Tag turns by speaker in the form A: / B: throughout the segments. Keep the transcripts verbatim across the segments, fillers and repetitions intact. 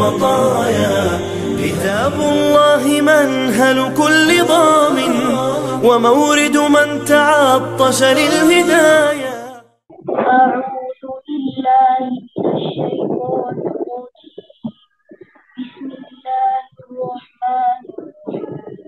A: المطايا كتاب الله منهل كل ضامن ومورد من تعطش للهداية
B: أعوذ بالله من الشيطان الرجيم بسم الله الرحمن الرحيم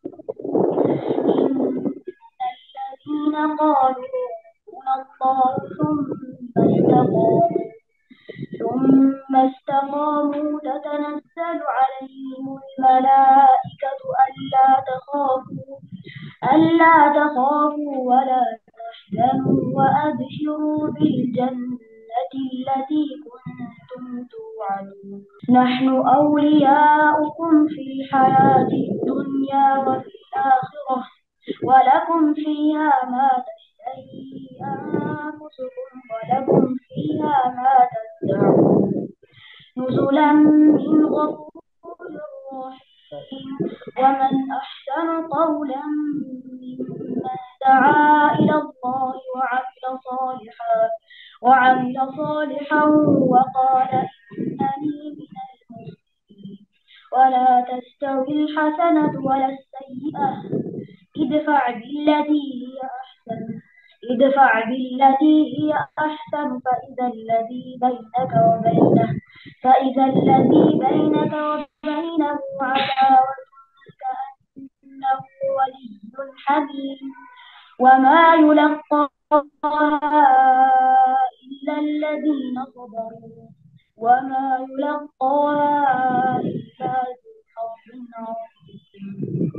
B: إن الذين قالوا ربنا الله ثم استقاموا ثم استقاموا تتنزل عليهم الملائكة ألا تخافوا ألا تخافوا ولا تحزنوا وأبشروا بالجنة التي كنتم توعدون نحن أولياؤكم في الحياة الدنيا وفي الآخرة ولكم فيها ما تشتهي أنفسكم ولكم فيها ما تدعون نزلا من غفور رحيم ومن أحسن قولا ممن دعا إلى الله وعمل صالحا وعمل صالحا وقال إنني من المسلمين ولا تستوي الحسنة ولا السيئة ادفع بالتي هي أحسن ادفع بالتي هي أحسن فإذا الذي بينك وبينه فإذا الذي بينك وبينه عداوة كأنه ولي حميم وما يلقاها إلا الذين صبروا وما يلقاها إلا ذو حظ عظيم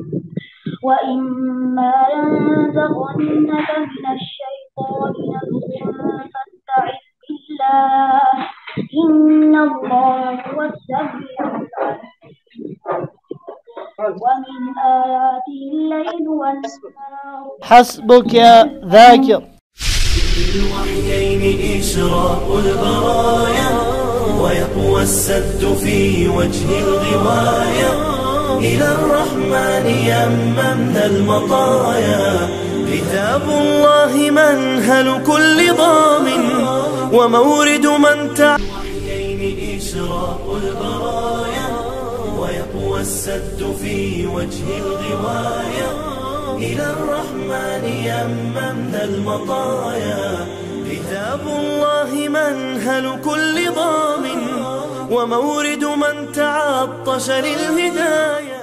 B: وإما ينزغنك من الشيطان نزغ فاستعذ بالله إن الله هو السميع العليم ومن آياته الليل والنهار
C: حسبك يا ذاكر
A: بالوحيين إشراق البرايا ويقوى السد في وجه الغواية إلى الرحمن يممنا المطايا كتاب الله منهل كل ضامن ومورد من تعطش بالوحيين إشراق البرايا ويقوى السد في وجه الغواية إلى الرحمن يممنا المطايا كتاب الله منهل كل ضامن ومورد من تعطش للهداية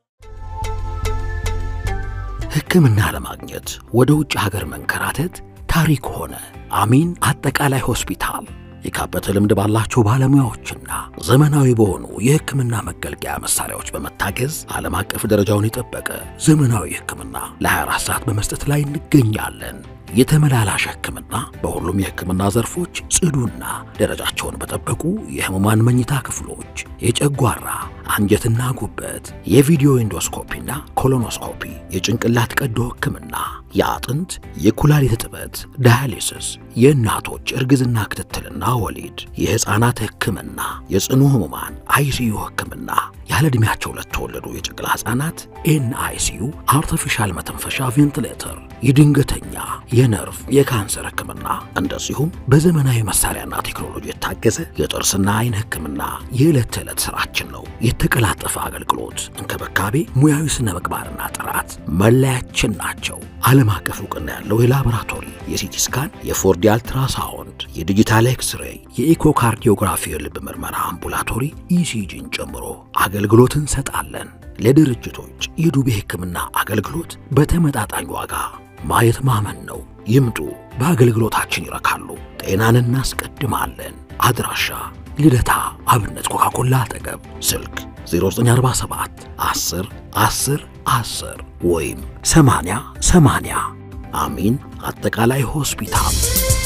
D: ሕክምና ለማግኘት ወደ ውጭ ሀገር መንከራተት ታሪክ ሆነ። አሚን አጠቃላይ ሆስፒታል የካበተ ልምድ ባላቸው ባለሙያዎችና ዘመናዊ በሆኑ የሕክምና መገልገያ መሳሪያዎች በመታገዝ ዓለም አቀፍ ደረጃውን የጠበቀ ዘመናዊ ሕክምና ለ24 ሰዓት በመስጠት ላይ እንገኛለን። የተመላላሽ ሕክምና በሁሉም የሕክምና ዘርፎች ጽዱና ደረጃቸውን በጠበቁ የህሙማን መኝታ ክፍሎች የጨጓራ አንጀትና ጉበት የቪዲዮ ኢንዶስኮፒና ኮሎኖስኮፒ የጭንቅላት ቀዶ ሕክምና የአጥንት የኩላሊት እጥበት ዳያሊሲስ የእናቶች እርግዝና ክትትልና ወሊድ የህፃናት ሕክምና የጽኑ ህሙማን አይሲዩ ሕክምና ያለ ዕድሜያቸው ለተወለዱ የጨቅላ ህፃናት ኤንአይሲዩ አርቲፊሻል መተንፈሻ ቬንቲሌተር የድንገተኛ የነርቭ የካንሰር ሕክምና እንደዚሁም በዘመናዊ መሳሪያና ቴክኖሎጂ የታገዘ የጥርስና አይን ሕክምና የዕለት ተዕለት ስራችን ነው። የተቀላጠፈ አገልግሎት እንክብካቤ ሙያዊ ስነ ምግባርና ጥራት መለያችን ናቸው። ዓለም አቀፍ ዕውቅና ያለው የላቦራቶሪ የሲቲ ስካን የፎርዲ አልትራሳውንድ የዲጂታል ኤክስሬይ የኢኮካርዲዮግራፊ የልብ ምርመራ አምቡላቶሪ ኢሲጂን ጨምሮ አገልግሎት እንሰጣለን። ለድርጅቶች የዱቤ ሕክምና አገልግሎት በተመጣጣኝ ዋጋ ማየት ማመን ነው። ይምጡ፣ በአገልግሎታችን ይረካሉ። ጤናን እናስቀድማለን። አድራሻ ልደታ አብነት ኮካኮላ አጠገብ ስልክ ዜሮ ዘጠኝ አርባ ሰባት አስር አስር አስር ወይም ሰማንያ ሰማንያ አሚን አጠቃላይ ሆስፒታል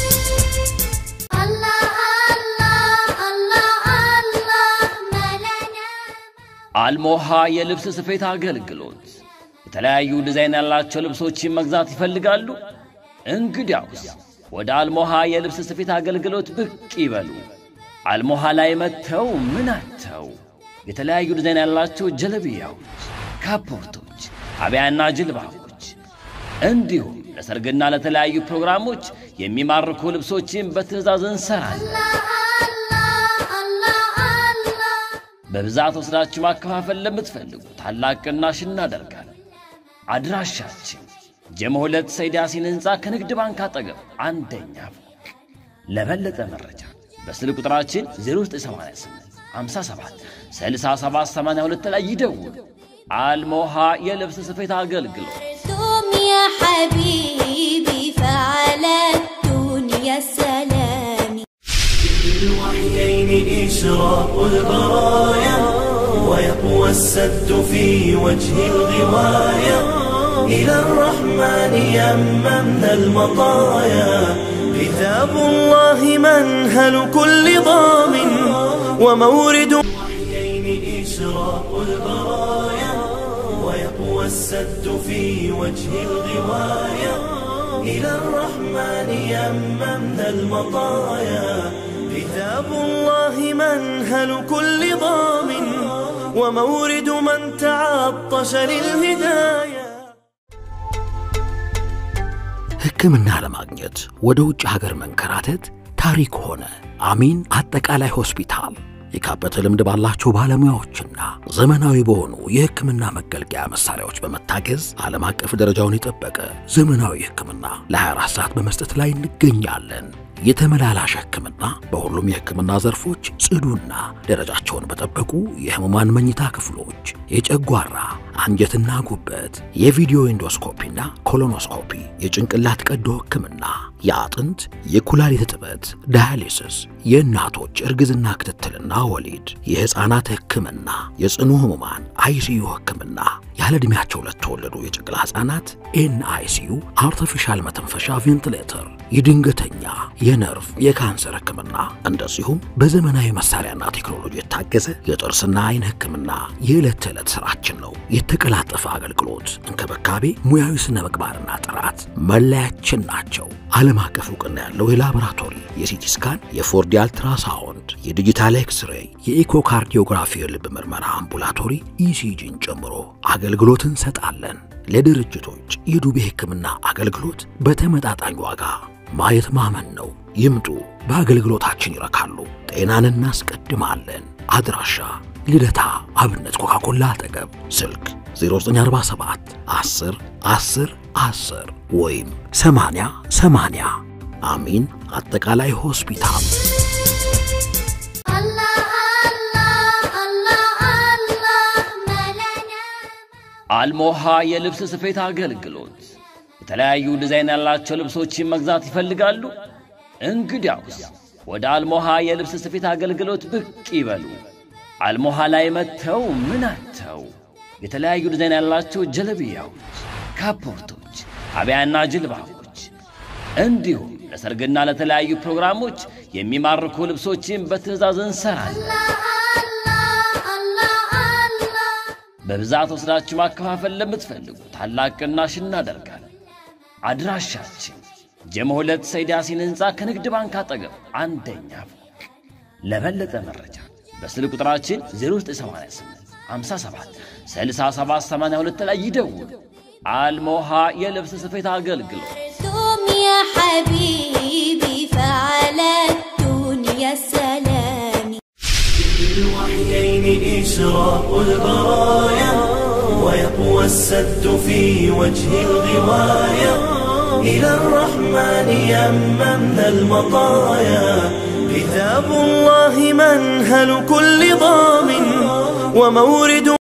E: አልሞሃ የልብስ ስፌት አገልግሎት የተለያዩ ዲዛይን ያላቸው ልብሶችን መግዛት ይፈልጋሉ? እንግዲያውስ ወደ አልሞሃ የልብስ ስፌት አገልግሎት ብቅ ይበሉ። አልሞሃ ላይ መተው ምን አተው የተለያዩ ዲዛይን ያላቸው ጀለቢያዎች፣ ካፖርቶች፣ አብያና ጅልባቦች እንዲሁም ለሰርግና ለተለያዩ ፕሮግራሞች የሚማርኩ ልብሶችን በትዕዛዝ እንሰራለን። በብዛት ወስዳችሁ ማከፋፈል ለምትፈልጉ ታላቅ ቅናሽ እናደርጋለን። አድራሻችን ጀሞ ሁለት ሰይድ ያሲን ህንጻ ከንግድ ባንክ አጠገብ አንደኛ ፎቅ። ለበለጠ መረጃ በስልክ ቁጥራችን ዜሮ ዘጠኝ ሰማንያ ስምንት ሃምሳ ሰባት ስልሳ ሰባት ሰማንያ ሁለት ላይ ይደውሉ። አልሞሃ የልብስ ስፌት አገልግሎት
F: يا حبيبي فعلى الدنيا السلام.
A: بالوحيين إشراق البرايا ويقوى السد في وجه الغواية إلى الرحمن يممنا المطايا. كتاب الله منهل كل ضامن ومورد الوحيين إشراق البرايا ويقوى السد في وجه الغواية إلى الرحمن يممنا المطايا. كتاب الله منهل كل ضامن ومورد من تعطش للهداية.
D: ሕክምና ለማግኘት ወደ ውጭ ሀገር መንከራተት ታሪክ ሆነ። አሚን አጠቃላይ ሆስፒታል የካበተ ልምድ ባላቸው ባለሙያዎችና ዘመናዊ በሆኑ የሕክምና መገልገያ መሳሪያዎች በመታገዝ ዓለም አቀፍ ደረጃውን የጠበቀ ዘመናዊ ሕክምና ለ24 ሰዓት በመስጠት ላይ እንገኛለን። የተመላላሽ ሕክምና በሁሉም የሕክምና ዘርፎች ጽዱና ደረጃቸውን በጠበቁ የህሙማን መኝታ ክፍሎች የጨጓራ አንጀትና ጉበት የቪዲዮ ኢንዶስኮፒና ኮሎኖስኮፒ የጭንቅላት ቀዶ ሕክምና የአጥንት የኩላሊት እጥበት ዳያሊሲስ የእናቶች እርግዝና ክትትልና ወሊድ የህፃናት ሕክምና የጽኑ ህሙማን አይሲዩ ሕክምና ያለ ዕድሜያቸው ለተወለዱ የጨቅላ ህፃናት ኤንአይሲዩ አርቲፊሻል መተንፈሻ ቬንቲሌተር የድንገተኛ የነርቭ የካንሰር ሕክምና እንደዚሁም በዘመናዊ መሳሪያና ቴክኖሎጂ የታገዘ የጥርስና አይን ሕክምና የዕለት ተዕለት ስራችን ነው። የተቀላጠፈ አገልግሎት እንክብካቤ ሙያዊ ስነ ምግባርና ጥራት መለያችን ናቸው። ዓለም አቀፍ ዕውቅና ያለው የላቦራቶሪ የሲቲ ስካን የፎርዲ አልትራሳውንድ የዲጂታል ኤክስሬይ የኢኮካርዲዮግራፊ የልብ ምርመራ አምቡላቶሪ ኢሲጂን ጨምሮ አገልግሎት እንሰጣለን። ለድርጅቶች የዱቤ ሕክምና አገልግሎት በተመጣጣኝ ዋጋ ማየት ማመን ነው። ይምጡ፣ በአገልግሎታችን ይረካሉ። ጤናን እናስቀድማለን። አድራሻ ልደታ አብነት ኮካኮላ አጠገብ ስልክ ዜሮ ዘጠኝ አርባ ሰባት አስር አስር አስር ወይም ሰማንያ ሰማንያ አሚን አጠቃላይ ሆስፒታል።
E: አልሞሃ የልብስ ስፌት አገልግሎት የተለያዩ ዲዛይን ያላቸው ልብሶችን መግዛት ይፈልጋሉ? እንግዲያውስ ወደ አልሞሃ የልብስ ስፌት አገልግሎት ብቅ ይበሉ። አልሞሃ ላይ መተው ምን አተው የተለያዩ ዲዛይን ያላቸው ጀለቢያዎች፣ ካፖርቶች፣ አብያና ጅልባቦች እንዲሁም ለሰርግና ለተለያዩ ፕሮግራሞች የሚማርኩ ልብሶችን በትዕዛዝ እንሰራለን። በብዛት ወስዳችሁ ማከፋፈል ለምትፈልጉ ታላቅ ቅናሽ እናደርጋለን። አድራሻችን ጀሞ ሁለት ሰይድ ያሲን ህንጻ ከንግድ ባንክ አጠገብ አንደኛ ፎቅ። ለበለጠ መረጃ በስልክ ቁጥራችን ዜሮ ዘጠኝ ሰማንያ ስምንት ሃምሳ ሰባት ስልሳ ሰባት ሰማንያ ሁለት ላይ ይደውሉ። አልሞሃ የልብስ ስፌት አገልግሎት
F: يا حبيبي فعلى الدنيا السلام.
A: بالوحيين إشراق البرايا ويقوى السد في وجه الغواية إلى الرحمن يممنا المطايا. كتاب الله منهل كل ضامن ومورد